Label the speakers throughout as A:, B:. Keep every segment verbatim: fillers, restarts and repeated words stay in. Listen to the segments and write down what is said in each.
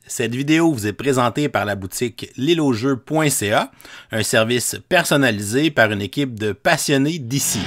A: Cette vidéo vous est présentée par la boutique l'île aux jeux point c a, un service personnalisé par une équipe de passionnés d'ici.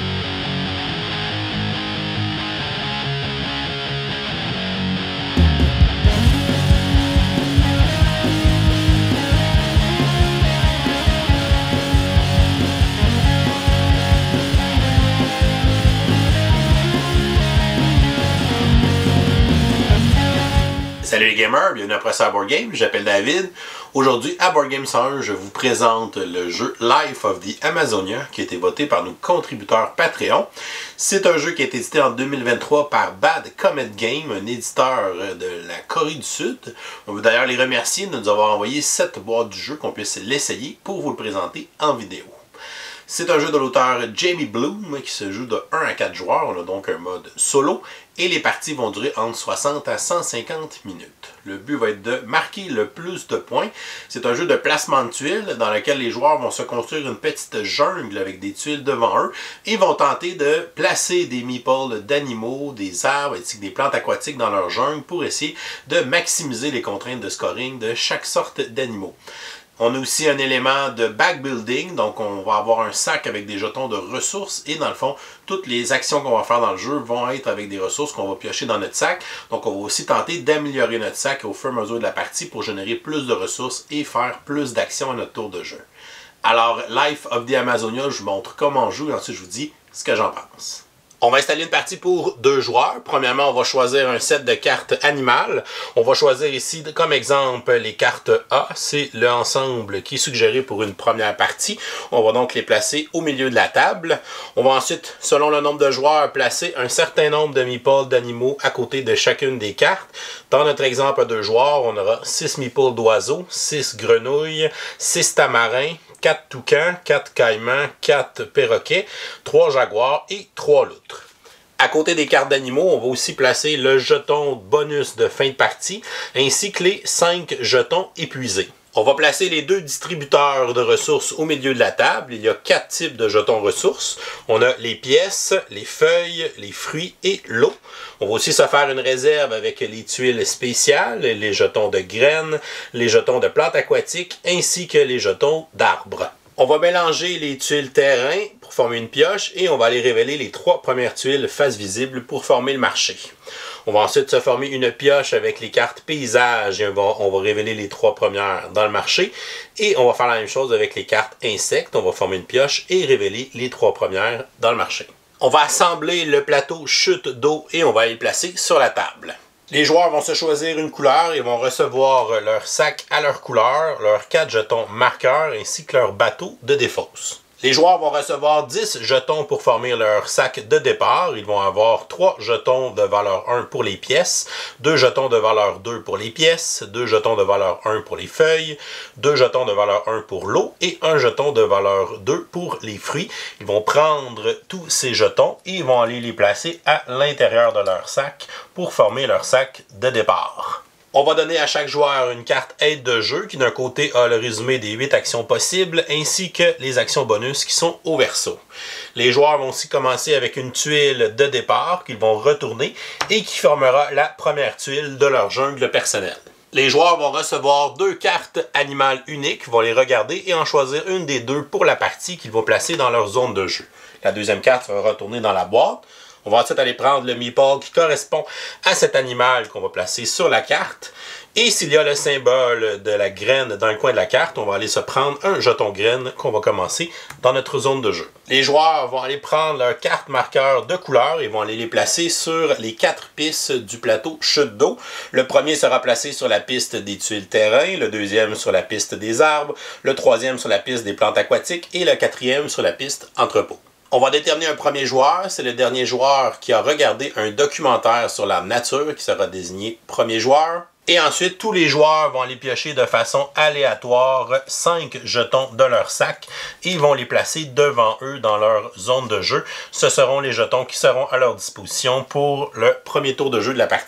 B: Salut les gamers, bienvenue à Professeur Board Game, j'appelle David. Aujourd'hui à Board Game cent un, je vous présente le jeu Life of the Amazonia qui a été voté par nos contributeurs Patreon. C'est un jeu qui a été édité en deux mille vingt-trois par Bad Comet Game, un éditeur de la Corée du Sud. On veut d'ailleurs les remercier de nous avoir envoyé cette boîte du jeu qu'on puisse l'essayer pour vous le présenter en vidéo. C'est un jeu de l'auteur Jamie Bloom qui se joue de un à quatre joueurs, on a donc un mode solo et les parties vont durer entre soixante à cent cinquante minutes. Le but va être de marquer le plus de points. C'est un jeu de placement de tuiles dans lequel les joueurs vont se construire une petite jungle avec des tuiles devant eux et vont tenter de placer des meeples d'animaux, des arbres ainsi que des plantes aquatiques dans leur jungle pour essayer de maximiser les contraintes de scoring de chaque sorte d'animaux. On a aussi un élément de backbuilding, donc on va avoir un sac avec des jetons de ressources et dans le fond, toutes les actions qu'on va faire dans le jeu vont être avec des ressources qu'on va piocher dans notre sac. Donc on va aussi tenter d'améliorer notre sac au fur et à mesure de la partie pour générer plus de ressources et faire plus d'actions à notre tour de jeu. Alors, Life of the Amazonia, je vous montre comment on joue et ensuite je vous dis ce que j'en pense. On va installer une partie pour deux joueurs. Premièrement, on va choisir un set de cartes animales. On va choisir ici, comme exemple, les cartes A. C'est l'ensemble qui est suggéré pour une première partie. On va donc les placer au milieu de la table. On va ensuite, selon le nombre de joueurs, placer un certain nombre de meeples d'animaux à côté de chacune des cartes. Dans notre exemple à deux joueurs, on aura six meeples d'oiseaux, six grenouilles, six tamarins, quatre toucans, quatre caïmans, quatre perroquets, trois jaguars et trois loutres. À côté des cartes d'animaux, on va aussi placer le jeton bonus de fin de partie, ainsi que les cinq jetons épuisés. On va placer les deux distributeurs de ressources au milieu de la table. Il y a quatre types de jetons ressources. On a les pièces, les feuilles, les fruits et l'eau. On va aussi se faire une réserve avec les tuiles spéciales, les jetons de graines, les jetons de plantes aquatiques, ainsi que les jetons d'arbres. On va mélanger les tuiles terrain pour former une pioche et on va aller révéler les trois premières tuiles face visible pour former le marché. On va ensuite se former une pioche avec les cartes paysages et on va, on va révéler les trois premières dans le marché. Et on va faire la même chose avec les cartes insectes. On va former une pioche et révéler les trois premières dans le marché. On va assembler le plateau chute d'eau et on va les placer sur la table. Les joueurs vont se choisir une couleur et vont recevoir leur sac à leur couleur, leurs quatre jetons marqueurs ainsi que leur bateau de défausse. Les joueurs vont recevoir dix jetons pour former leur sac de départ. Ils vont avoir trois jetons de valeur un pour les pièces, deux jetons de valeur deux pour les pièces, deux jetons de valeur un pour les feuilles, deux jetons de valeur un pour l'eau et un jeton de valeur deux pour les fruits. Ils vont prendre tous ces jetons et ils vont aller les placer à l'intérieur de leur sac pour former leur sac de départ. On va donner à chaque joueur une carte aide de jeu qui d'un côté a le résumé des huit actions possibles ainsi que les actions bonus qui sont au verso. Les joueurs vont aussi commencer avec une tuile de départ qu'ils vont retourner et qui formera la première tuile de leur jungle personnelle. Les joueurs vont recevoir deux cartes animales uniques, vont les regarder et en choisir une des deux pour la partie qu'ils vont placer dans leur zone de jeu. La deuxième carte va retourner dans la boîte. On va ensuite aller prendre le meeple qui correspond à cet animal qu'on va placer sur la carte. Et s'il y a le symbole de la graine dans le coin de la carte, on va aller se prendre un jeton graine qu'on va commencer dans notre zone de jeu. Les joueurs vont aller prendre leurs cartes marqueurs de couleur et vont aller les placer sur les quatre pistes du plateau chute d'eau. Le premier sera placé sur la piste des tuiles terrain, le deuxième sur la piste des arbres, le troisième sur la piste des plantes aquatiques et le quatrième sur la piste entrepôt. On va déterminer un premier joueur, c'est le dernier joueur qui a regardé un documentaire sur la nature qui sera désigné premier joueur. Et ensuite, tous les joueurs vont aller piocher de façon aléatoire cinq jetons de leur sac et ils vont les placer devant eux dans leur zone de jeu. Ce seront les jetons qui seront à leur disposition pour le premier tour de jeu de la partie.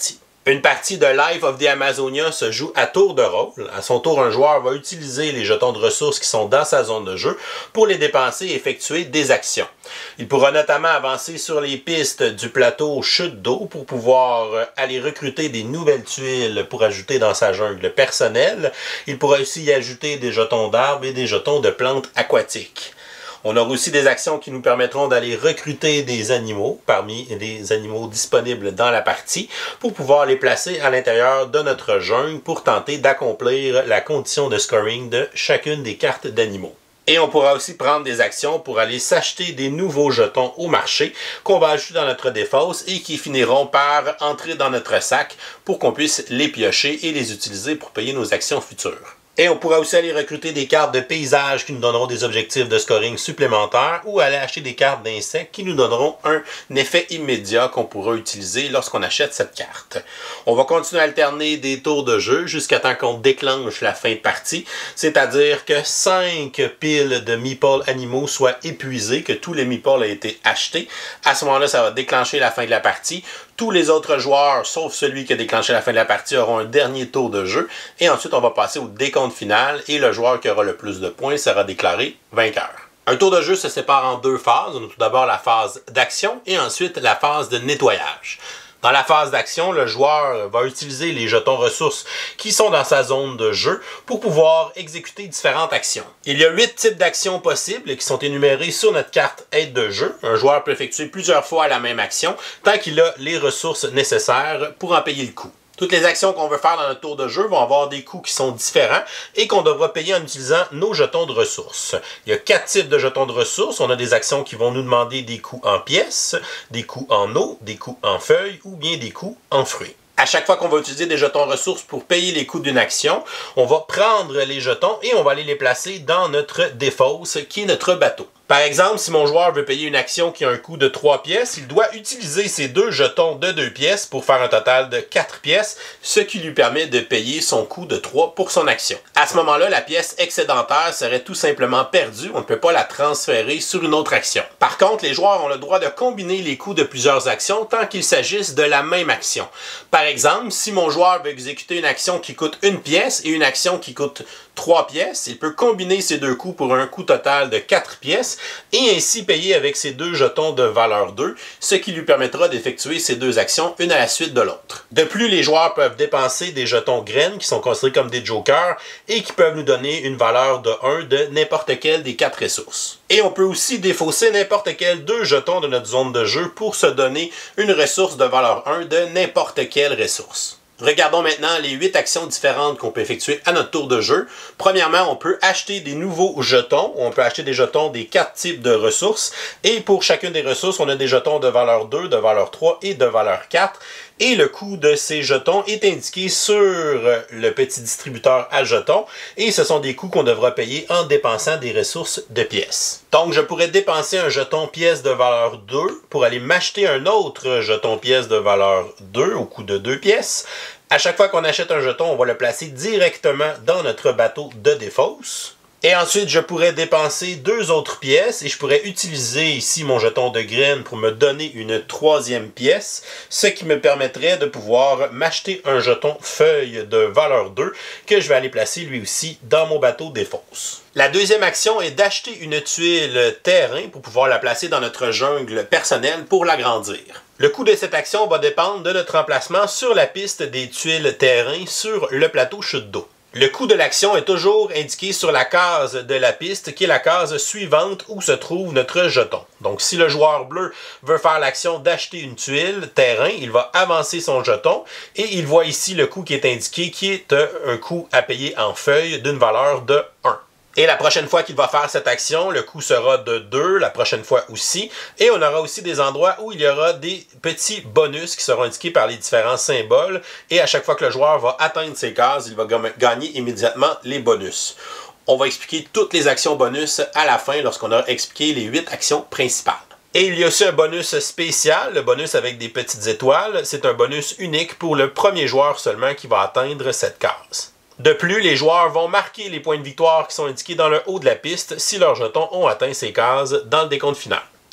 B: Une partie de Life of the Amazonia se joue à tour de rôle. À son tour, un joueur va utiliser les jetons de ressources qui sont dans sa zone de jeu pour les dépenser et effectuer des actions. Il pourra notamment avancer sur les pistes du plateau chute d'eau pour pouvoir aller recruter des nouvelles tuiles pour ajouter dans sa jungle personnelle. Il pourra aussi y ajouter des jetons d'arbres et des jetons de plantes aquatiques. On aura aussi des actions qui nous permettront d'aller recruter des animaux parmi les animaux disponibles dans la partie pour pouvoir les placer à l'intérieur de notre jungle pour tenter d'accomplir la condition de scoring de chacune des cartes d'animaux. Et on pourra aussi prendre des actions pour aller s'acheter des nouveaux jetons au marché qu'on va ajouter dans notre défausse et qui finiront par entrer dans notre sac pour qu'on puisse les piocher et les utiliser pour payer nos actions futures. Et on pourra aussi aller recruter des cartes de paysage qui nous donneront des objectifs de scoring supplémentaires ou aller acheter des cartes d'insectes qui nous donneront un effet immédiat qu'on pourra utiliser lorsqu'on achète cette carte. On va continuer à alterner des tours de jeu jusqu'à temps qu'on déclenche la fin de partie, c'est-à-dire que cinq piles de meeples animaux soient épuisées, que tous les meeples aient été achetés. À ce moment-là, ça va déclencher la fin de la partie. Tous les autres joueurs, sauf celui qui a déclenché la fin de la partie, auront un dernier tour de jeu. Et ensuite, on va passer au décompte final et le joueur qui aura le plus de points sera déclaré vainqueur. Un tour de jeu se sépare en deux phases. On a tout d'abord la phase d'action et ensuite la phase de nettoyage. Dans la phase d'action, le joueur va utiliser les jetons ressources qui sont dans sa zone de jeu pour pouvoir exécuter différentes actions. Il y a huit types d'actions possibles qui sont énumérées sur notre carte aide de jeu. Un joueur peut effectuer plusieurs fois la même action tant qu'il a les ressources nécessaires pour en payer le coût. Toutes les actions qu'on veut faire dans notre tour de jeu vont avoir des coûts qui sont différents et qu'on devra payer en utilisant nos jetons de ressources. Il y a quatre types de jetons de ressources. On a des actions qui vont nous demander des coûts en pièces, des coûts en eau, des coûts en feuilles ou bien des coûts en fruits. À chaque fois qu'on va utiliser des jetons ressources pour payer les coûts d'une action, on va prendre les jetons et on va aller les placer dans notre défausse qui est notre bateau. Par exemple, si mon joueur veut payer une action qui a un coût de trois pièces, il doit utiliser ses deux jetons de deux pièces pour faire un total de quatre pièces, ce qui lui permet de payer son coût de trois pour son action. À ce moment-là, la pièce excédentaire serait tout simplement perdue, on ne peut pas la transférer sur une autre action. Par contre, les joueurs ont le droit de combiner les coûts de plusieurs actions tant qu'il s'agisse de la même action. Par exemple, si mon joueur veut exécuter une action qui coûte une pièce et une action qui coûte trois pièces, il peut combiner ces deux coûts pour un coût total de quatre pièces et ainsi payer avec ces deux jetons de valeur deux, ce qui lui permettra d'effectuer ces deux actions une à la suite de l'autre. De plus, les joueurs peuvent dépenser des jetons graines qui sont considérés comme des jokers et qui peuvent nous donner une valeur de un de n'importe quelle des quatre ressources. Et on peut aussi défausser n'importe quel deux jetons de notre zone de jeu pour se donner une ressource de valeur un de n'importe quelle ressource. Regardons maintenant les huit actions différentes qu'on peut effectuer à notre tour de jeu. Premièrement, on peut acheter des nouveaux jetons. On peut acheter des jetons des quatre types de ressources. Et pour chacune des ressources, on a des jetons de valeur deux, de valeur trois et de valeur quatre. Et le coût de ces jetons est indiqué sur le petit distributeur à jetons. Et ce sont des coûts qu'on devra payer en dépensant des ressources de pièces. Donc, je pourrais dépenser un jeton pièce de valeur deux pour aller m'acheter un autre jeton pièce de valeur deux au coût de deux pièces. À chaque fois qu'on achète un jeton, on va le placer directement dans notre bateau de défausse. Et ensuite, je pourrais dépenser deux autres pièces et je pourrais utiliser ici mon jeton de graine pour me donner une troisième pièce, ce qui me permettrait de pouvoir m'acheter un jeton feuille de valeur deux que je vais aller placer lui aussi dans mon bateau défausse. La deuxième action est d'acheter une tuile terrain pour pouvoir la placer dans notre jungle personnelle pour l'agrandir. Le coût de cette action va dépendre de notre emplacement sur la piste des tuiles terrain sur le plateau chute d'eau. Le coût de l'action est toujours indiqué sur la case de la piste, qui est la case suivante où se trouve notre jeton. Donc, si le joueur bleu veut faire l'action d'acheter une tuile terrain, il va avancer son jeton et il voit ici le coût qui est indiqué, qui est un coût à payer en feuille d'une valeur de un. Et la prochaine fois qu'il va faire cette action, le coût sera de deux, la prochaine fois aussi. Et on aura aussi des endroits où il y aura des petits bonus qui seront indiqués par les différents symboles. Et à chaque fois que le joueur va atteindre ces cases, il va gagner immédiatement les bonus. On va expliquer toutes les actions bonus à la fin lorsqu'on aura expliqué les huit actions principales. Et il y a aussi un bonus spécial, le bonus avec des petites étoiles. C'est un bonus unique pour le premier joueur seulement qui va atteindre cette case. De plus, les joueurs vont marquer les points de victoire qui sont indiqués dans le haut de la piste si leurs jetons ont atteint ces cases dans le décompte final.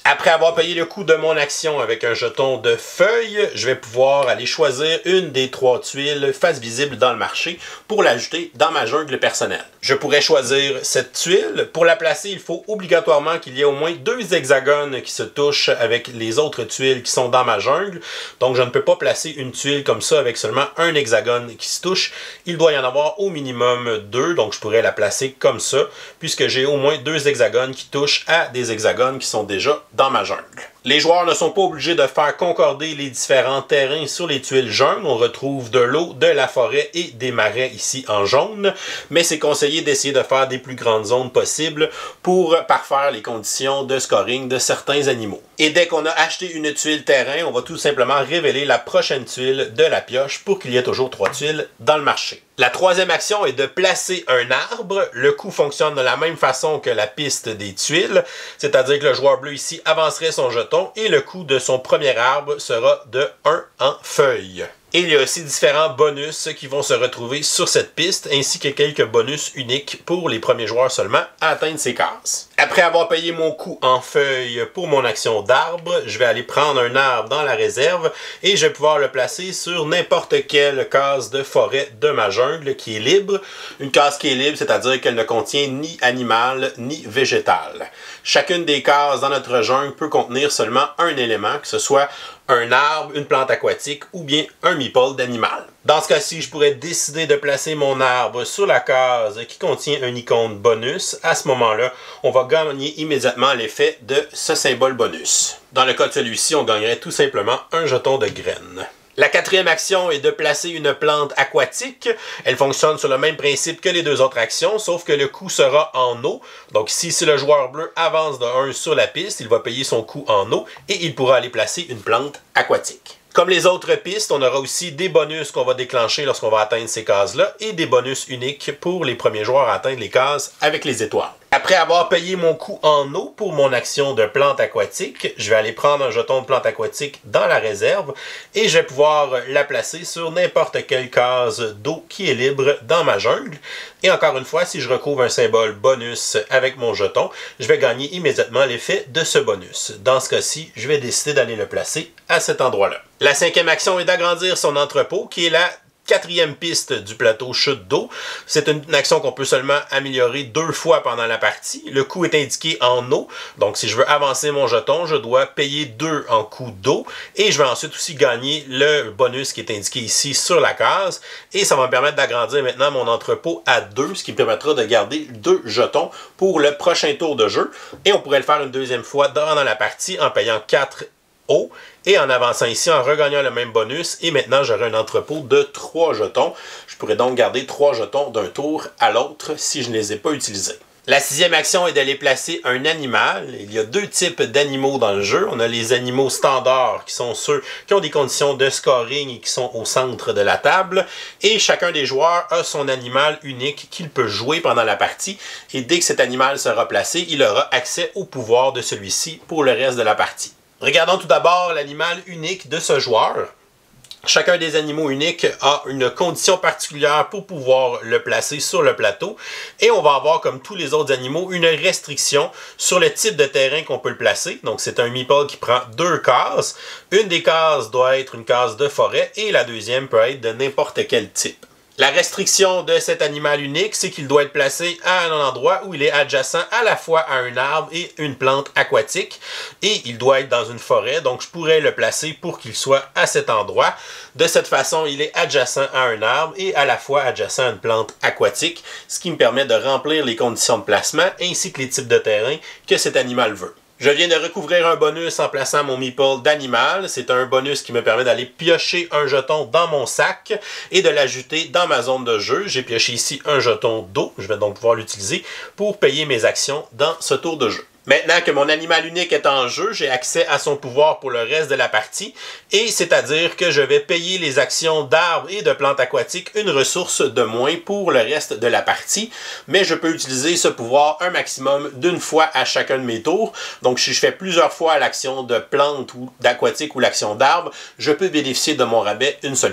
B: Après avoir payé le coût de mon action avec un jeton de feuille, je vais pouvoir aller choisir une des trois tuiles face visible dans le marché pour l'ajouter dans ma jungle personnelle. Je pourrais choisir cette tuile. Pour la placer, il faut obligatoirement qu'il y ait au moins deux hexagones qui se touchent avec les autres tuiles qui sont dans ma jungle. Donc je ne peux pas placer une tuile comme ça avec seulement un hexagone qui se touche. Il doit y en avoir au minimum deux, donc je pourrais la placer comme ça, puisque j'ai au moins deux hexagones qui touchent à des hexagones qui sont déjà dans ma jungle. Les joueurs ne sont pas obligés de faire concorder les différents terrains sur les tuiles jaunes. On retrouve de l'eau, de la forêt et des marais ici en jaune, mais c'est conseillé d'essayer de faire des plus grandes zones possibles pour parfaire les conditions de scoring de certains animaux. Et dès qu'on a acheté une tuile terrain, on va tout simplement révéler la prochaine tuile de la pioche pour qu'il y ait toujours trois tuiles dans le marché. La troisième action est de placer un arbre. Le coup fonctionne de la même façon que la piste des tuiles, c'est-à-dire que le joueur bleu ici avancerait son jeton et le coût de son premier arbre sera de un en feuille. Et il y a aussi différents bonus qui vont se retrouver sur cette piste, ainsi que quelques bonus uniques pour les premiers joueurs seulement à atteindre ces cases. Après avoir payé mon coût en feuille pour mon action d'arbre, je vais aller prendre un arbre dans la réserve et je vais pouvoir le placer sur n'importe quelle case de forêt de ma jungle qui est libre. Une case qui est libre, c'est-à-dire qu'elle ne contient ni animal ni végétal. Chacune des cases dans notre jungle peut contenir seulement un élément, que ce soit un arbre, une plante aquatique ou bien un meeple d'animal. Dans ce cas-ci, je pourrais décider de placer mon arbre sur la case qui contient un icône bonus. À ce moment-là, on va gagner immédiatement l'effet de ce symbole bonus. Dans le cas de celui-ci, on gagnerait tout simplement un jeton de graines. La quatrième action est de placer une plante aquatique. Elle fonctionne sur le même principe que les deux autres actions, sauf que le coût sera en eau. Donc ici, si le joueur bleu avance de un sur la piste, il va payer son coût en eau et il pourra aller placer une plante aquatique. Comme les autres pistes, on aura aussi des bonus qu'on va déclencher lorsqu'on va atteindre ces cases-là et des bonus uniques pour les premiers joueurs à atteindre les cases avec les étoiles. Après avoir payé mon coût en eau pour mon action de plante aquatique, je vais aller prendre un jeton de plante aquatique dans la réserve et je vais pouvoir la placer sur n'importe quelle case d'eau qui est libre dans ma jungle. Et encore une fois, si je recouvre un symbole bonus avec mon jeton, je vais gagner immédiatement l'effet de ce bonus. Dans ce cas-ci, je vais décider d'aller le placer à cet endroit-là. La cinquième action est d'agrandir son entrepôt, qui est la quatrième piste du plateau chute d'eau. C'est une action qu'on peut seulement améliorer deux fois pendant la partie. Le coût est indiqué en eau. Donc, si je veux avancer mon jeton, je dois payer deux en coût d'eau. Et je vais ensuite aussi gagner le bonus qui est indiqué ici sur la case. Et ça va me permettre d'agrandir maintenant mon entrepôt à deux, ce qui me permettra de garder deux jetons pour le prochain tour de jeu. Et on pourrait le faire une deuxième fois dans la partie en payant quatre eau et en avançant ici, en regagnant le même bonus. Et maintenant, j'aurai un entrepôt de trois jetons. Je pourrais donc garder trois jetons d'un tour à l'autre si je ne les ai pas utilisés. La sixième action est d'aller placer un animal. Il y a deux types d'animaux dans le jeu. On a les animaux standards, qui sont ceux qui ont des conditions de scoring et qui sont au centre de la table. Et chacun des joueurs a son animal unique qu'il peut jouer pendant la partie. Et dès que cet animal sera placé, il aura accès au pouvoir de celui-ci pour le reste de la partie. Regardons tout d'abord l'animal unique de ce joueur. Chacun des animaux uniques a une condition particulière pour pouvoir le placer sur le plateau. Et on va avoir, comme tous les autres animaux, une restriction sur le type de terrain qu'on peut le placer. Donc c'est un meeple qui prend deux cases. Une des cases doit être une case de forêt et la deuxième peut être de n'importe quel type. La restriction de cet animal unique, c'est qu'il doit être placé à un endroit où il est adjacent à la fois à un arbre et une plante aquatique. Et il doit être dans une forêt, donc je pourrais le placer pour qu'il soit à cet endroit. De cette façon, il est adjacent à un arbre et à la fois adjacent à une plante aquatique, ce qui me permet de remplir les conditions de placement ainsi que les types de terrain que cet animal veut. Je viens de recouvrir un bonus en plaçant mon meeple d'animal. C'est un bonus qui me permet d'aller piocher un jeton dans mon sac et de l'ajouter dans ma zone de jeu. J'ai pioché ici un jeton d'eau. Je vais donc pouvoir l'utiliser pour payer mes actions dans ce tour de jeu. Maintenant que mon animal unique est en jeu, j'ai accès à son pouvoir pour le reste de la partie, et c'est-à-dire que je vais payer les actions d'arbres et de plantes aquatiques une ressource de moins pour le reste de la partie, mais je peux utiliser ce pouvoir un maximum d'une fois à chacun de mes tours. Donc si je fais plusieurs fois l'action de plante ou d'aquatique ou l'action d'arbre, je peux bénéficier de mon rabais une seule fois.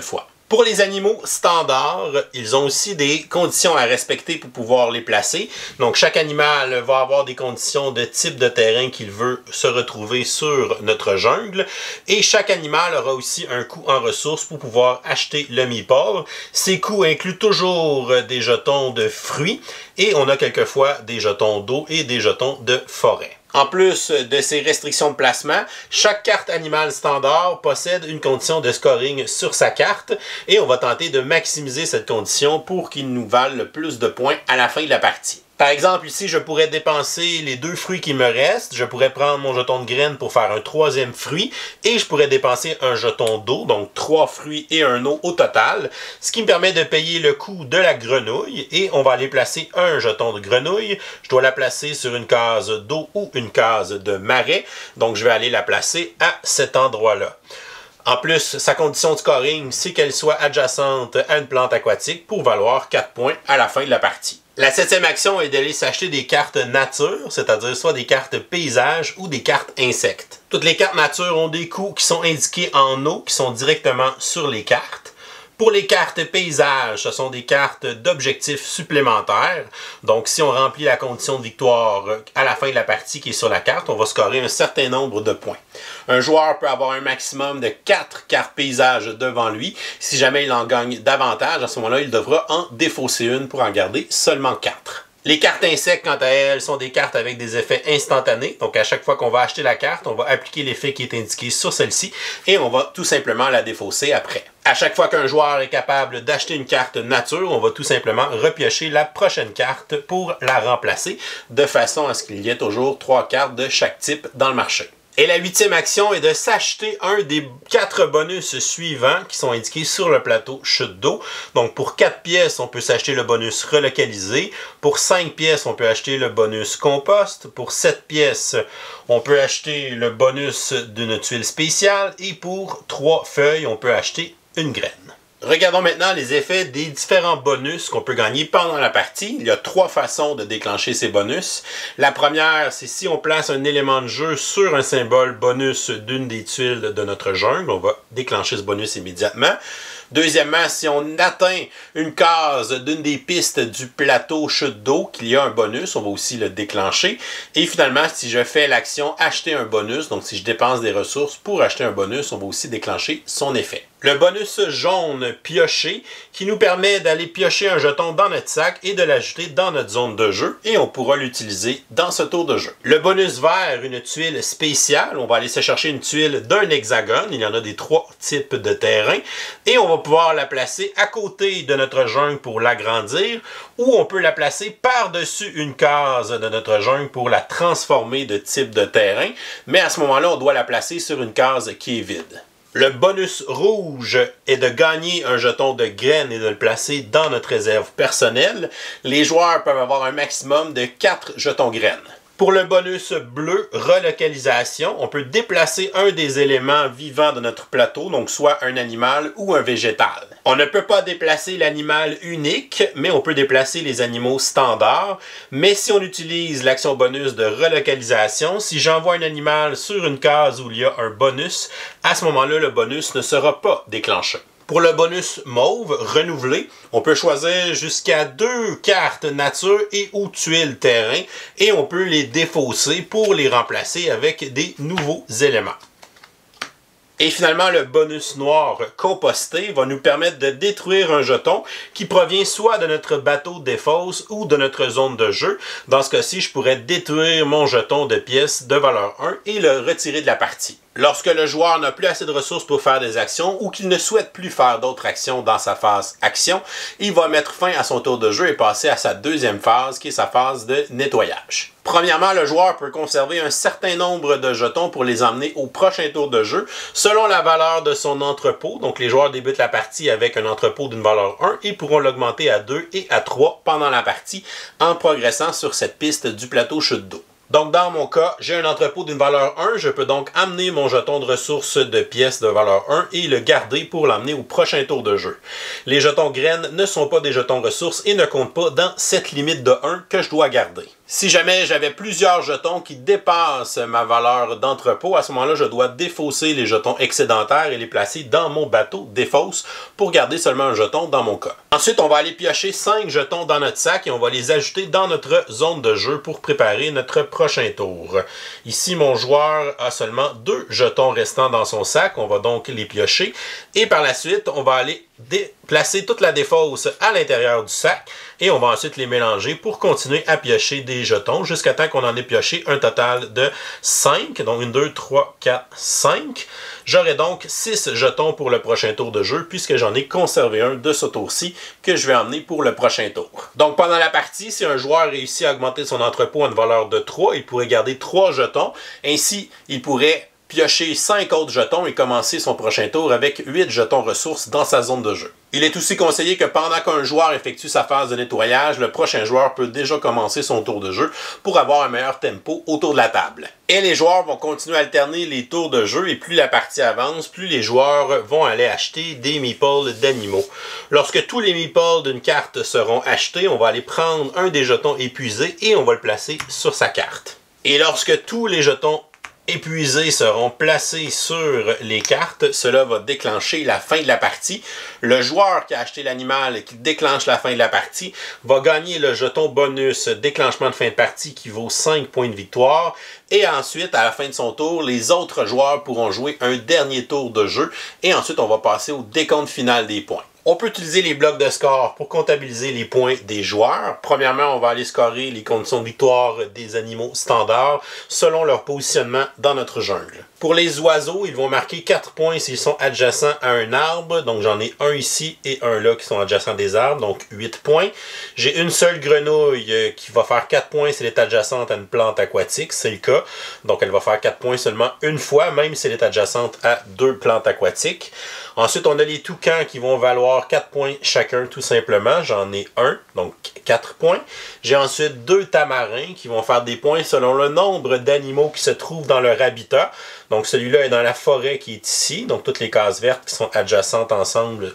B: Pour les animaux standards, ils ont aussi des conditions à respecter pour pouvoir les placer. Donc, chaque animal va avoir des conditions de type de terrain qu'il veut se retrouver sur notre jungle. Et chaque animal aura aussi un coût en ressources pour pouvoir acheter le meeple. Ces coûts incluent toujours des jetons de fruits et on a quelquefois des jetons d'eau et des jetons de forêt. En plus de ces restrictions de placement, chaque carte animale standard possède une condition de scoring sur sa carte et on va tenter de maximiser cette condition pour qu'il nous vale le plus de points à la fin de la partie. Par exemple, ici, je pourrais dépenser les deux fruits qui me restent. Je pourrais prendre mon jeton de graine pour faire un troisième fruit. Et je pourrais dépenser un jeton d'eau, donc trois fruits et un eau au total. Ce qui me permet de payer le coût de la grenouille. Et on va aller placer un jeton de grenouille. Je dois la placer sur une case d'eau ou une case de marais. Donc, je vais aller la placer à cet endroit-là. En plus, sa condition de scoring, c'est qu'elle soit adjacente à une plante aquatique pour valoir quatre points à la fin de la partie. La septième action est d'aller s'acheter des cartes nature, c'est-à-dire soit des cartes paysages ou des cartes insectes. Toutes les cartes nature ont des coûts qui sont indiqués en eau, qui sont directement sur les cartes. Pour les cartes paysages, ce sont des cartes d'objectifs supplémentaires. Donc, si on remplit la condition de victoire à la fin de la partie qui est sur la carte, on va scorer un certain nombre de points. Un joueur peut avoir un maximum de quatre cartes paysages devant lui. Si jamais il en gagne davantage, à ce moment-là, il devra en défausser une pour en garder seulement quatre. Les cartes insectes, quant à elles, sont des cartes avec des effets instantanés. Donc, à chaque fois qu'on va acheter la carte, on va appliquer l'effet qui est indiqué sur celle-ci et on va tout simplement la défausser après. À chaque fois qu'un joueur est capable d'acheter une carte nature, on va tout simplement repiocher la prochaine carte pour la remplacer de façon à ce qu'il y ait toujours trois cartes de chaque type dans le marché. Et la huitième action est de s'acheter un des quatre bonus suivants qui sont indiqués sur le plateau chute d'eau. Donc pour quatre pièces, on peut s'acheter le bonus relocalisé. Pour cinq pièces, on peut acheter le bonus compost. Pour sept pièces, on peut acheter le bonus d'une tuile spéciale. Et pour trois feuilles, on peut acheter une graine. Regardons maintenant les effets des différents bonus qu'on peut gagner pendant la partie. Il y a trois façons de déclencher ces bonus. La première, c'est si on place un élément de jeu sur un symbole bonus d'une des tuiles de notre jungle. On va déclencher ce bonus immédiatement. Deuxièmement, si on atteint une case d'une des pistes du plateau chute d'eau, qu'il y a un bonus, on va aussi le déclencher. Et finalement, si je fais l'action acheter un bonus, donc si je dépense des ressources pour acheter un bonus, on va aussi déclencher son effet. Le bonus jaune pioché qui nous permet d'aller piocher un jeton dans notre sac et de l'ajouter dans notre zone de jeu et on pourra l'utiliser dans ce tour de jeu. Le bonus vert, une tuile spéciale, on va aller se chercher une tuile d'un hexagone, il y en a des trois types de terrain et on va pouvoir la placer à côté de notre jungle pour l'agrandir ou on peut la placer par-dessus une case de notre jungle pour la transformer de type de terrain, mais à ce moment-là, on doit la placer sur une case qui est vide. Le bonus rouge est de gagner un jeton de graine et de le placer dans notre réserve personnelle. Les joueurs peuvent avoir un maximum de quatre jetons graines. Pour le bonus bleu, relocalisation, on peut déplacer un des éléments vivants de notre plateau, donc soit un animal ou un végétal. On ne peut pas déplacer l'animal unique, mais on peut déplacer les animaux standards. Mais si on utilise l'action bonus de relocalisation, si j'envoie un animal sur une case où il y a un bonus, à ce moment-là, le bonus ne sera pas déclenché. Pour le bonus mauve renouvelé, on peut choisir jusqu'à deux cartes nature et ou tuiles terrain et on peut les défausser pour les remplacer avec des nouveaux éléments. Et finalement, le bonus noir composté va nous permettre de détruire un jeton qui provient soit de notre bateau de défausse ou de notre zone de jeu. Dans ce cas-ci, je pourrais détruire mon jeton de pièce de valeur un et le retirer de la partie. Lorsque le joueur n'a plus assez de ressources pour faire des actions ou qu'il ne souhaite plus faire d'autres actions dans sa phase action, il va mettre fin à son tour de jeu et passer à sa deuxième phase qui est sa phase de nettoyage. Premièrement, le joueur peut conserver un certain nombre de jetons pour les emmener au prochain tour de jeu selon la valeur de son entrepôt. Donc les joueurs débutent la partie avec un entrepôt d'une valeur un et pourront l'augmenter à deux et à trois pendant la partie en progressant sur cette piste du plateau chute d'eau. Donc, dans mon cas, j'ai un entrepôt d'une valeur un. Je peux donc amener mon jeton de ressources de pièces de valeur un et le garder pour l'emmener au prochain tour de jeu. Les jetons graines ne sont pas des jetons ressources et ne comptent pas dans cette limite de un que je dois garder. Si jamais j'avais plusieurs jetons qui dépassent ma valeur d'entrepôt, à ce moment-là, je dois défausser les jetons excédentaires et les placer dans mon bateau défausse pour garder seulement un jeton dans mon cas. Ensuite, on va aller piocher cinq jetons dans notre sac et on va les ajouter dans notre zone de jeu pour préparer notre prochain tour. Ici, mon joueur a seulement deux jetons restants dans son sac. On va donc les piocher et par la suite, on va aller placer toute la défausse à l'intérieur du sac et on va ensuite les mélanger pour continuer à piocher des jetons jusqu'à temps qu'on en ait pioché un total de cinq. Donc un, deux, trois, quatre, cinq. J'aurai donc six jetons pour le prochain tour de jeu puisque j'en ai conservé un de ce tour-ci que je vais emmener pour le prochain tour. Donc pendant la partie, si un joueur réussit à augmenter son entrepôt à une valeur de trois, il pourrait garder trois jetons. Ainsi, il pourrait piocher cinq autres jetons et commencer son prochain tour avec huit jetons ressources dans sa zone de jeu. Il est aussi conseillé que pendant qu'un joueur effectue sa phase de nettoyage, le prochain joueur peut déjà commencer son tour de jeu pour avoir un meilleur tempo autour de la table. Et les joueurs vont continuer à alterner les tours de jeu et plus la partie avance, plus les joueurs vont aller acheter des meeples d'animaux. Lorsque tous les meeples d'une carte seront achetés, on va aller prendre un des jetons épuisés et on va le placer sur sa carte. Et lorsque tous les jetons épuisés seront placés sur les cartes, cela va déclencher la fin de la partie. Le joueur qui a acheté l'animal et qui déclenche la fin de la partie va gagner le jeton bonus déclenchement de fin de partie qui vaut cinq points de victoire. Et ensuite, à la fin de son tour, les autres joueurs pourront jouer un dernier tour de jeu. Et ensuite, on va passer au décompte final des points. On peut utiliser les blocs de score pour comptabiliser les points des joueurs. Premièrement, on va aller scorer les conditions de victoire des animaux standards selon leur positionnement dans notre jungle. Pour les oiseaux, ils vont marquer quatre points s'ils sont adjacents à un arbre. Donc j'en ai un ici et un là qui sont adjacents des arbres, donc huit points. J'ai une seule grenouille qui va faire quatre points si elle est adjacente à une plante aquatique, c'est le cas. Donc elle va faire quatre points seulement une fois, même si elle est adjacente à deux plantes aquatiques. Ensuite, on a les toucans qui vont valoir quatre points chacun tout simplement. J'en ai un, donc quatre points. J'ai ensuite deux tamarins qui vont faire des points selon le nombre d'animaux qui se trouvent dans leur habitat. Donc celui-là est dans la forêt qui est ici. Donc toutes les cases vertes qui sont adjacentes ensemble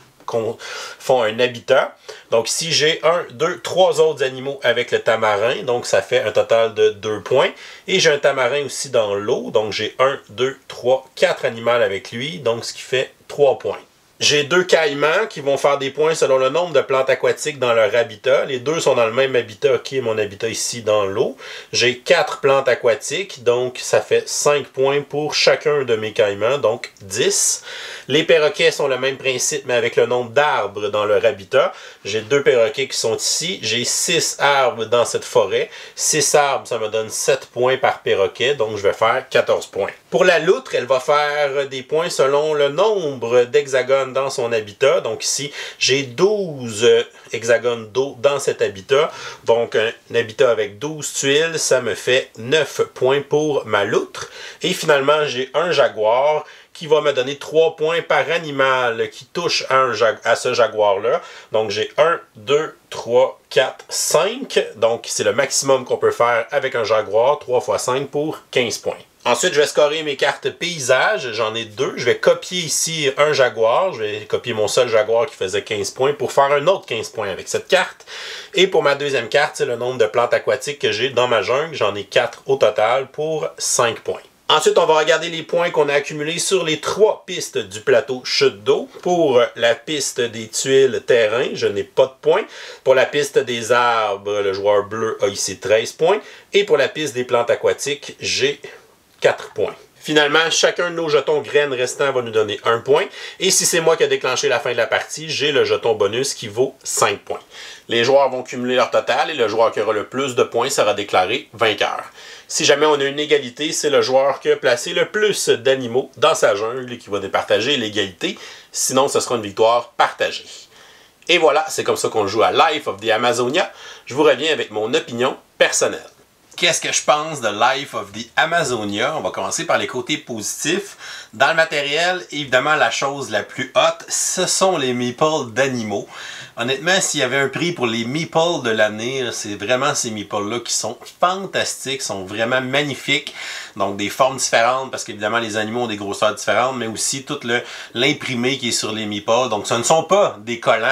B: font un habitat. Donc si j'ai un, deux, trois autres animaux avec le tamarin, donc ça fait un total de deux points. Et j'ai un tamarin aussi dans l'eau, donc j'ai un, deux, trois, quatre animaux avec lui, donc ce qui fait trois points. J'ai deux caïmans qui vont faire des points selon le nombre de plantes aquatiques dans leur habitat. Les deux sont dans le même habitat qui est mon habitat ici dans l'eau. J'ai quatre plantes aquatiques, donc ça fait cinq points pour chacun de mes caïmans, donc dix. Les perroquets sont le même principe, mais avec le nombre d'arbres dans leur habitat. J'ai deux perroquets qui sont ici. J'ai six arbres dans cette forêt. six arbres, ça me donne sept points par perroquet, donc je vais faire quatorze points. Pour la loutre, elle va faire des points selon le nombre d'hexagones dans son habitat. Donc ici, j'ai douze hexagones d'eau dans cet habitat. Donc un habitat avec douze tuiles, ça me fait neuf points pour ma loutre. Et finalement, j'ai un jaguar qui va me donner trois points par animal qui touche à, un jag à ce jaguar-là. Donc j'ai un, deux, trois, quatre, cinq. Donc c'est le maximum qu'on peut faire avec un jaguar. trois fois cinq pour quinze points. Ensuite, je vais scorer mes cartes paysages. J'en ai deux. Je vais copier ici un jaguar. Je vais copier mon seul jaguar qui faisait quinze points pour faire un autre quinze points avec cette carte. Et pour ma deuxième carte, c'est le nombre de plantes aquatiques que j'ai dans ma jungle. J'en ai quatre au total pour cinq points. Ensuite, on va regarder les points qu'on a accumulés sur les trois pistes du plateau chute d'eau. Pour la piste des tuiles terrain, je n'ai pas de points. Pour la piste des arbres, le joueur bleu a ici treize points. Et pour la piste des plantes aquatiques, j'ai quatre points. Finalement, chacun de nos jetons graines restants va nous donner un point. Et si c'est moi qui ai déclenché la fin de la partie, j'ai le jeton bonus qui vaut cinq points. Les joueurs vont cumuler leur total et le joueur qui aura le plus de points sera déclaré vainqueur. Si jamais on a une égalité, c'est le joueur qui a placé le plus d'animaux dans sa jungle qui va départager l'égalité. Sinon, ce sera une victoire partagée. Et voilà, c'est comme ça qu'on joue à Life of the Amazonia. Je vous reviens avec mon opinion personnelle. Qu'est-ce que je pense de Life of the Amazonia? On va commencer par les côtés positifs. Dans le matériel, évidemment, la chose la plus haute, ce sont les meeples d'animaux. Honnêtement, s'il y avait un prix pour les meeples de l'année, c'est vraiment ces meeples-là qui sont fantastiques, sont vraiment magnifiques. Donc, des formes différentes, parce qu'évidemment, les animaux ont des grosseurs différentes, mais aussi tout l'imprimé qui est sur les meeples. Donc, ce ne sont pas des collants.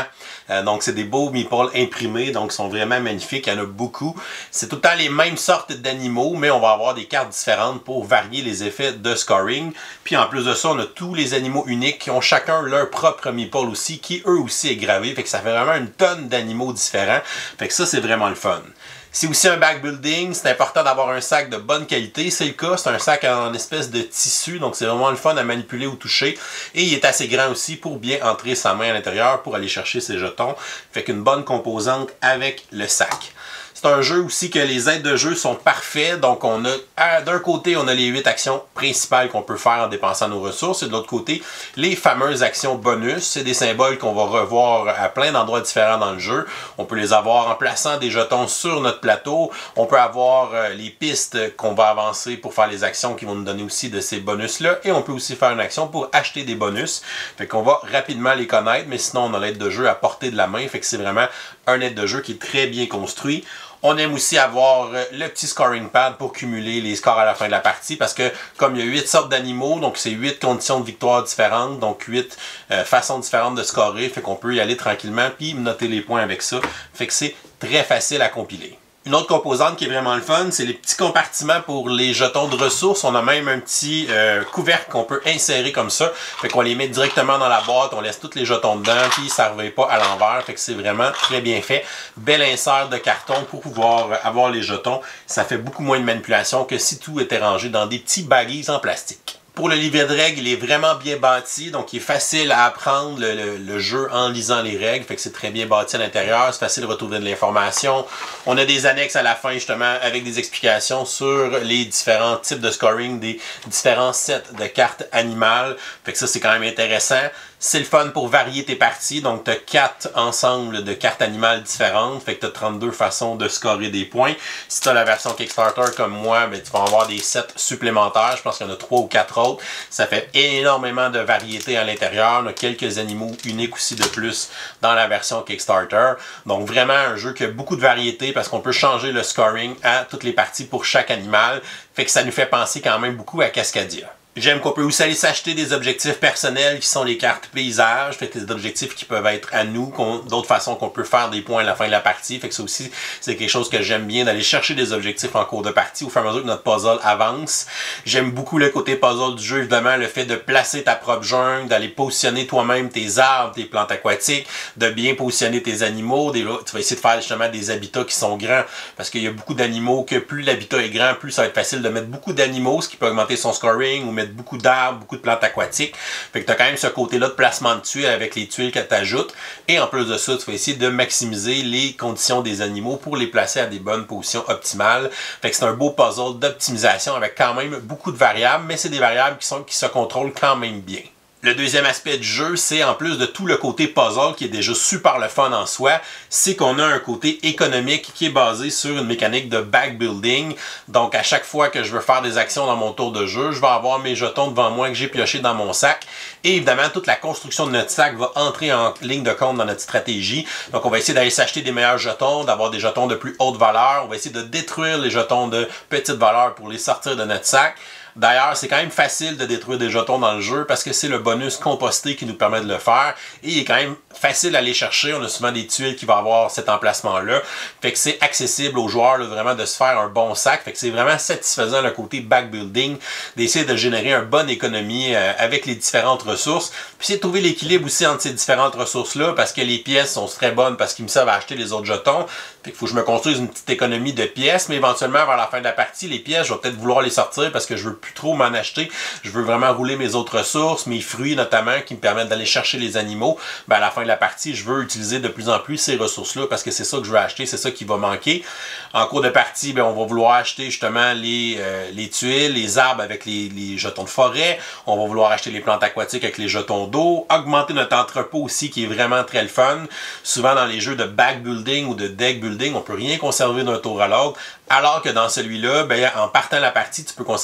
B: Euh, donc, c'est des beaux meeples imprimés, donc ils sont vraiment magnifiques. Il y en a beaucoup. C'est tout le temps les mêmes sortes d'animaux, mais on va avoir des cartes différentes pour varier les effets de scoring. Puis en plus de ça, on a tous les animaux uniques qui ont chacun leur propre meeple aussi, qui eux aussi est gravé. Fait que ça fait vraiment une tonne d'animaux différents. Fait que ça, c'est vraiment le fun. C'est aussi un back building, c'est important d'avoir un sac de bonne qualité, c'est le cas, c'est un sac en espèce de tissu, donc c'est vraiment le fun à manipuler ou toucher, et il est assez grand aussi pour bien entrer sa main à l'intérieur pour aller chercher ses jetons, fait qu'une bonne composante avec le sac. C'est un jeu aussi que les aides de jeu sont parfaits, donc on a d'un côté on a les huit actions principales qu'on peut faire en dépensant nos ressources, et de l'autre côté les fameuses actions bonus, c'est des symboles qu'on va revoir à plein d'endroits différents dans le jeu. On peut les avoir en plaçant des jetons sur notre plateau, on peut avoir les pistes qu'on va avancer pour faire les actions qui vont nous donner aussi de ces bonus là, et on peut aussi faire une action pour acheter des bonus, fait qu'on va rapidement les connaître, mais sinon on a l'aide de jeu à portée de la main, fait que c'est vraiment un aide de jeu qui est très bien construit. On aime aussi avoir le petit scoring pad pour cumuler les scores à la fin de la partie, parce que comme il y a huit sortes d'animaux, donc c'est huit conditions de victoire différentes, donc huit euh, façons différentes de scorer, fait qu'on peut y aller tranquillement puis noter les points avec ça, fait que c'est très facile à compiler. Une autre composante qui est vraiment le fun, c'est les petits compartiments pour les jetons de ressources. On a même un petit euh, couvercle qu'on peut insérer comme ça. Fait qu'on les met directement dans la boîte, on laisse tous les jetons dedans, puis ça ne revient pas à l'envers. Fait que c'est vraiment très bien fait. Bel insert de carton pour pouvoir avoir les jetons. Ça fait beaucoup moins de manipulation que si tout était rangé dans des petits baggies en plastique. Pour le livret de règles, il est vraiment bien bâti, donc il est facile à apprendre le, le, le jeu en lisant les règles, fait que c'est très bien bâti à l'intérieur, c'est facile de retrouver de l'information. On a des annexes à la fin justement avec des explications sur les différents types de scoring, des différents sets de cartes animales, fait que ça c'est quand même intéressant. C'est le fun pour varier tes parties, donc tu as quatre ensembles de cartes animales différentes, fait que tu as trente-deux façons de scorer des points. Si tu as la version Kickstarter comme moi, ben, tu vas avoir des sets supplémentaires, je pense qu'il y en a trois ou quatre autres. Ça fait énormément de variété à l'intérieur, on a quelques animaux uniques aussi de plus dans la version Kickstarter. Donc vraiment un jeu qui a beaucoup de variété parce qu'on peut changer le scoring à toutes les parties pour chaque animal, fait que ça nous fait penser quand même beaucoup à Cascadia. J'aime qu'on peut aussi aller s'acheter des objectifs personnels qui sont les cartes paysages, fait que des objectifs qui peuvent être à nous, d'autres façons qu'on peut faire des points à la fin de la partie, fait que ça aussi c'est quelque chose que j'aime bien, d'aller chercher des objectifs en cours de partie au fur et à mesure que notre puzzle avance. J'aime beaucoup le côté puzzle du jeu, évidemment, le fait de placer ta propre jungle, d'aller positionner toi-même tes arbres, tes plantes aquatiques, de bien positionner tes animaux, des, tu vas essayer de faire justement des habitats qui sont grands, parce qu'il y a beaucoup d'animaux que plus l'habitat est grand, plus ça va être facile de mettre beaucoup d'animaux, ce qui peut augmenter son scoring, ou mettre beaucoup d'arbres, beaucoup de plantes aquatiques. Fait que tu as quand même ce côté-là de placement de tuiles avec les tuiles que tu ajoutes. Et en plus de ça, tu vas essayer de maximiser les conditions des animaux pour les placer à des bonnes positions optimales. Fait que c'est un beau puzzle d'optimisation avec quand même beaucoup de variables, mais c'est des variables qui, sont, qui se contrôlent quand même bien. Le deuxième aspect du jeu, c'est en plus de tout le côté puzzle qui est déjà super le fun en soi, c'est qu'on a un côté économique qui est basé sur une mécanique de back building. Donc à chaque fois que je veux faire des actions dans mon tour de jeu, je vais avoir mes jetons devant moi que j'ai piochés dans mon sac. Et évidemment, toute la construction de notre sac va entrer en ligne de compte dans notre stratégie. Donc on va essayer d'aller s'acheter des meilleurs jetons, d'avoir des jetons de plus haute valeur. On va essayer de détruire les jetons de petite valeur pour les sortir de notre sac. D'ailleurs, c'est quand même facile de détruire des jetons dans le jeu parce que c'est le bonus composté qui nous permet de le faire. Et il est quand même facile à aller chercher. On a souvent des tuiles qui vont avoir cet emplacement-là. Fait que c'est accessible aux joueurs là, vraiment de se faire un bon sac. Fait que c'est vraiment satisfaisant le côté back building, d'essayer de générer une bonne économie euh, avec les différentes ressources. Puis c'est de trouver l'équilibre aussi entre ces différentes ressources-là parce que les pièces sont très bonnes parce qu'ils me servent à acheter les autres jetons. Fait qu'il faut que je me construise une petite économie de pièces, mais éventuellement, vers la fin de la partie, les pièces, je vais peut-être vouloir les sortir parce que je veux plus trop m'en acheter. Je veux vraiment rouler mes autres ressources, mes fruits notamment, qui me permettent d'aller chercher les animaux. Ben, à la fin de la partie, je veux utiliser de plus en plus ces ressources-là parce que c'est ça que je veux acheter, c'est ça qui va manquer. En cours de partie, ben, on va vouloir acheter justement les, euh, les tuiles, les arbres avec les, les jetons de forêt. On va vouloir acheter les plantes aquatiques avec les jetons d'eau. Augmenter notre entrepôt aussi, qui est vraiment très le fun. Souvent dans les jeux de back building ou de deck building, on peut rien conserver d'un tour à l'autre, alors que dans celui-là, ben, en partant la partie, tu peux conserver un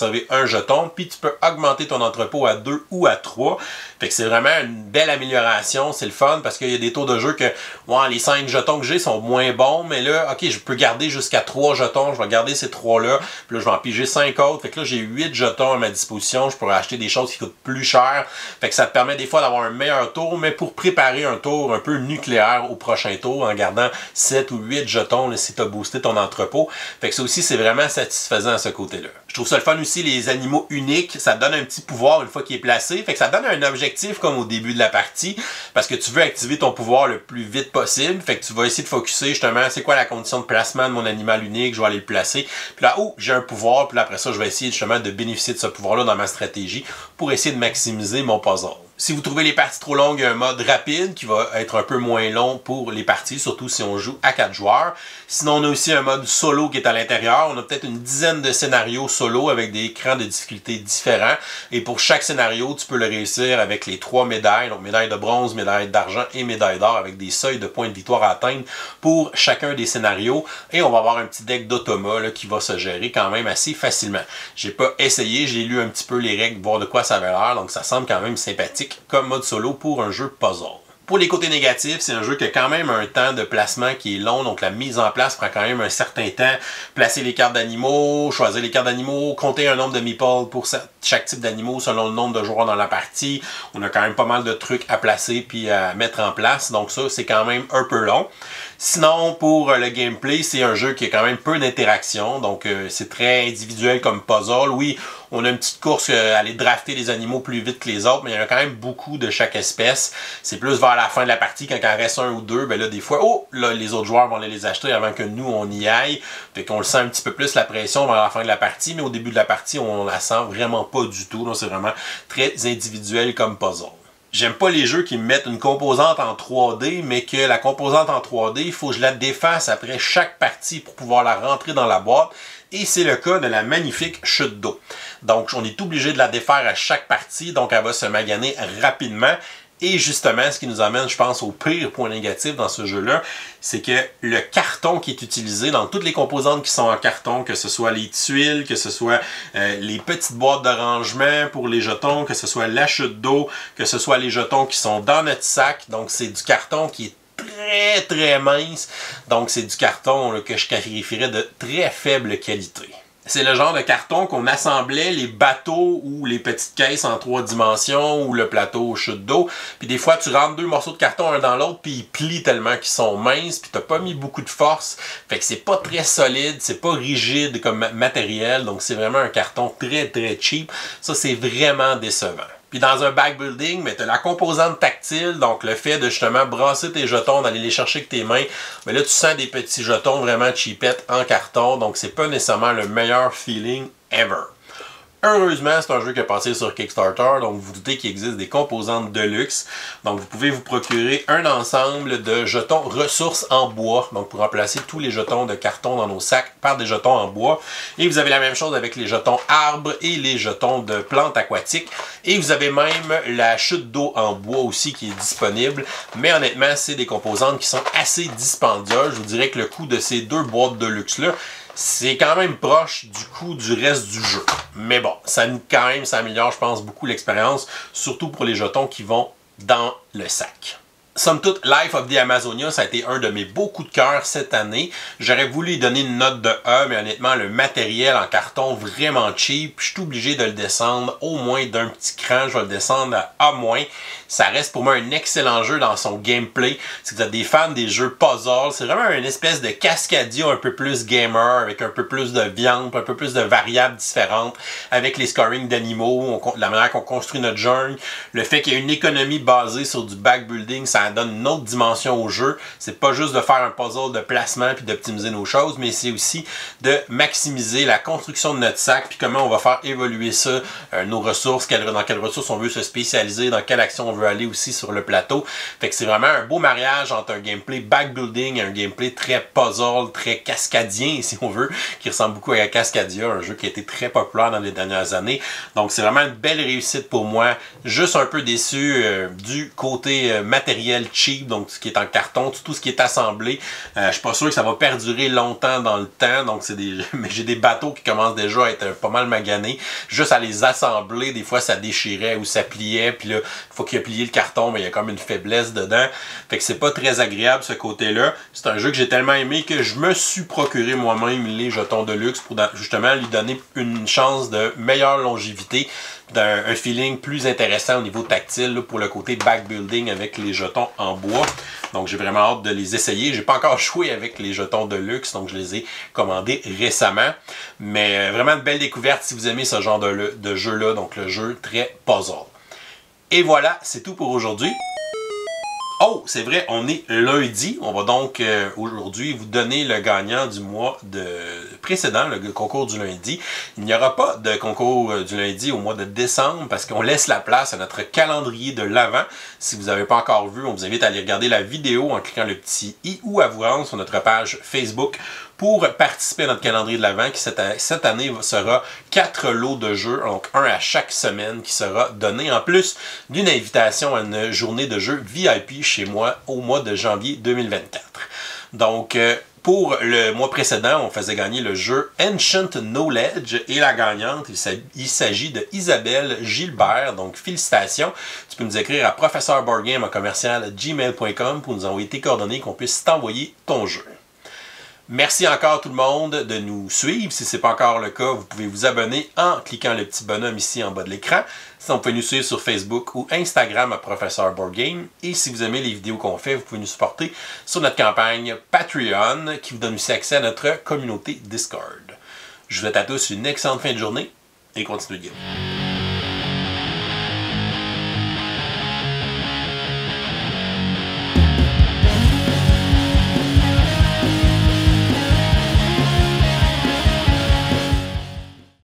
B: jeton, puis tu peux augmenter ton entrepôt à deux ou à trois. Fait que c'est vraiment une belle amélioration, c'est le fun, parce qu'il y a des tours de jeu que ouais, les cinq jetons que j'ai sont moins bons, mais là, ok, je peux garder jusqu'à trois jetons, je vais garder ces trois-là, puis là, je vais en piger cinq autres. Fait que là, j'ai huit jetons à ma disposition, je pourrais acheter des choses qui coûtent plus cher. Fait que ça te permet des fois d'avoir un meilleur tour, mais pour préparer un tour un peu nucléaire au prochain tour, en gardant sept ou huit jetons, là, si tu as boosté ton entrepôt. Fait que ça aussi, c'est vraiment satisfaisant à ce côté-là. Je trouve ça le fun aussi, les animaux uniques, ça te donne un petit pouvoir une fois qu'il est placé. Fait que ça te donne un objectif comme au début de la partie, parce que tu veux activer ton pouvoir le plus vite possible. Fait que tu vas essayer de focusser justement, c'est quoi la condition de placement de mon animal unique, je vais aller le placer. Puis là, oh, j'ai un pouvoir, puis là, après ça, je vais essayer justement de bénéficier de ce pouvoir-là dans ma stratégie pour essayer de maximiser mon puzzle. Si vous trouvez les parties trop longues, il y a un mode rapide qui va être un peu moins long pour les parties, surtout si on joue à quatre joueurs. Sinon, on a aussi un mode solo qui est à l'intérieur. On a peut-être une dizaine de scénarios solo avec des écrans de difficulté différents. Et pour chaque scénario, tu peux le réussir avec les trois médailles, donc médaille de bronze, médaille d'argent et médaille d'or, avec des seuils de points de victoire à atteindre pour chacun des scénarios. Et on va avoir un petit deck d'automa qui va se gérer quand même assez facilement. J'ai pas essayé, j'ai lu un petit peu les règles, voir de quoi ça avait l'air, donc ça semble quand même sympathique comme mode solo pour un jeu puzzle. Pour les côtés négatifs, c'est un jeu qui a quand même un temps de placement qui est long, donc la mise en place prend quand même un certain temps. Placer les cartes d'animaux, choisir les cartes d'animaux, compter un nombre de meeples pour chaque type d'animaux selon le nombre de joueurs dans la partie. On a quand même pas mal de trucs à placer puis à mettre en place, donc ça c'est quand même un peu long. Sinon, pour le gameplay, c'est un jeu qui a quand même peu d'interaction, donc euh, c'est très individuel comme puzzle. Oui, on a une petite course euh, à aller drafter les animaux plus vite que les autres, mais il y en a quand même beaucoup de chaque espèce. C'est plus vers la fin de la partie, quand il en reste un ou deux, ben là, des fois, oh, là, les autres joueurs vont aller les acheter avant que nous, on y aille. Fait qu'on le sent un petit peu plus la pression vers la fin de la partie, mais au début de la partie, on la sent vraiment pas du tout. Donc, c'est vraiment très individuel comme puzzle. J'aime pas les jeux qui me mettent une composante en trois D, mais que la composante en trois D, il faut que je la défasse après chaque partie pour pouvoir la rentrer dans la boîte. Et c'est le cas de la magnifique chute d'eau. Donc, on est obligé de la défaire à chaque partie, donc elle va se maganer rapidement. Et justement, ce qui nous amène, je pense, au pire point négatif dans ce jeu-là, c'est que le carton qui est utilisé dans toutes les composantes qui sont en carton, que ce soit les tuiles, que ce soit euh, les petites boîtes de rangement pour les jetons, que ce soit la chute d'eau, que ce soit les jetons qui sont dans notre sac. Donc, c'est du carton qui est très, très mince. Donc, c'est du carton là, que je qualifierais de très faible qualité. C'est le genre de carton qu'on assemblait les bateaux ou les petites caisses en trois dimensions ou le plateau chute d'eau. Puis des fois, tu rentres deux morceaux de carton un dans l'autre puis ils plient tellement qu'ils sont minces puis t'as pas mis beaucoup de force. Fait que c'est pas très solide, c'est pas rigide comme matériel. Donc c'est vraiment un carton très très cheap. Ça, c'est vraiment décevant. Puis dans un backbuilding, mais tu as la composante tactile, donc le fait de justement brasser tes jetons, d'aller les chercher avec tes mains, mais là tu sens des petits jetons vraiment cheapettes en carton, donc c'est pas nécessairement le meilleur feeling ever. Heureusement, c'est un jeu qui est passé sur Kickstarter, donc vous vous doutez qu'il existe des composantes de luxe. Donc vous pouvez vous procurer un ensemble de jetons ressources en bois, donc pour remplacer tous les jetons de carton dans nos sacs par des jetons en bois. Et vous avez la même chose avec les jetons arbres et les jetons de plantes aquatiques. Et vous avez même la chute d'eau en bois aussi qui est disponible. Mais honnêtement, c'est des composantes qui sont assez dispendieuses. Je vous dirais que le coût de ces deux boîtes de luxe-là, c'est quand même proche du coût du reste du jeu. Mais bon, ça quand même, ça améliore, je pense, beaucoup l'expérience, surtout pour les jetons qui vont dans le sac. Somme toute, Life of the Amazonia, ça a été un de mes beaux coups de cœur cette année. J'aurais voulu lui donner une note de A, mais honnêtement, le matériel en carton vraiment cheap, je suis obligé de le descendre au moins d'un petit cran. Je vais le descendre à A-. Ça reste pour moi un excellent jeu dans son gameplay. Si vous êtes des fans des jeux puzzle, c'est vraiment une espèce de Cascadia un peu plus gamer, avec un peu plus de viande, un peu plus de variables différentes, avec les scoring d'animaux, la manière qu'on construit notre jungle, le fait qu'il y a une économie basée sur du backbuilding, ça donne une autre dimension au jeu. C'est pas juste de faire un puzzle de placement puis d'optimiser nos choses, mais c'est aussi de maximiser la construction de notre sac puis comment on va faire évoluer ça, euh, nos ressources, quelle, dans quelles ressources on veut se spécialiser, dans quelle action on veut aller aussi sur le plateau. Fait que c'est vraiment un beau mariage entre un gameplay backbuilding et un gameplay très puzzle, très cascadien si on veut, qui ressemble beaucoup à Cascadia, un jeu qui a été très populaire dans les dernières années. Donc c'est vraiment une belle réussite pour moi. Juste un peu déçu euh, du côté euh, matériel matériel cheap, donc ce qui est en carton, tout ce qui est assemblé. Euh, je suis pas sûr que ça va perdurer longtemps dans le temps, donc c'est des, mais j'ai des bateaux qui commencent déjà à être pas mal maganés. Juste à les assembler, des fois ça déchirait ou ça pliait, puis là, il faut qu'il y ait plié le carton, mais il y a comme une faiblesse dedans. Fait que c'est pas très agréable ce côté-là. C'est un jeu que j'ai tellement aimé que je me suis procuré moi-même les jetons de luxe pour justement lui donner une chance de meilleure longévité, d'un un feeling plus intéressant au niveau tactile là, pour le côté backbuilding avec les jetons en bois. Donc j'ai vraiment hâte de les essayer. J'ai pas encore joué avec les jetons de luxe, donc je les ai commandés récemment. Mais vraiment une belle découverte si vous aimez ce genre de, de jeu-là, donc le jeu très puzzle. Et voilà, c'est tout pour aujourd'hui. Oh, c'est vrai, on est lundi. On va donc euh, aujourd'hui vous donner le gagnant du mois de précédent, le concours du lundi. Il n'y aura pas de concours euh, du lundi au mois de décembre parce qu'on laisse la place à notre calendrier de l'Avent. Si vous n'avez pas encore vu, on vous invite à aller regarder la vidéo en cliquant le petit i ou à vous rendre sur notre page Facebook pour participer à notre calendrier de l'Avent qui cette, cette année sera quatre lots de jeux, donc un à chaque semaine qui sera donné en plus d'une invitation à une journée de jeux V I P chez moi au mois de janvier deux mille vingt-quatre. Donc euh, pour le mois précédent, on faisait gagner le jeu Ancient Knowledge et la gagnante, il s'agit de Isabelle Gilbert, donc félicitations. Tu peux nous écrire à professeurboardgame à commercial gmail point com pour nous envoyer tes coordonnées qu'on puisse t'envoyer ton jeu. Merci encore tout le monde de nous suivre. Si ce n'est pas encore le cas, vous pouvez vous abonner en cliquant le petit bonhomme ici en bas de l'écran. Sinon, vous pouvez nous suivre sur Facebook ou Instagram à Professeur Board Game. Et si vous aimez les vidéos qu'on fait, vous pouvez nous supporter sur notre campagne Patreon qui vous donne aussi accès à notre communauté Discord. Je vous souhaite à tous une excellente fin de journée et continuez de game.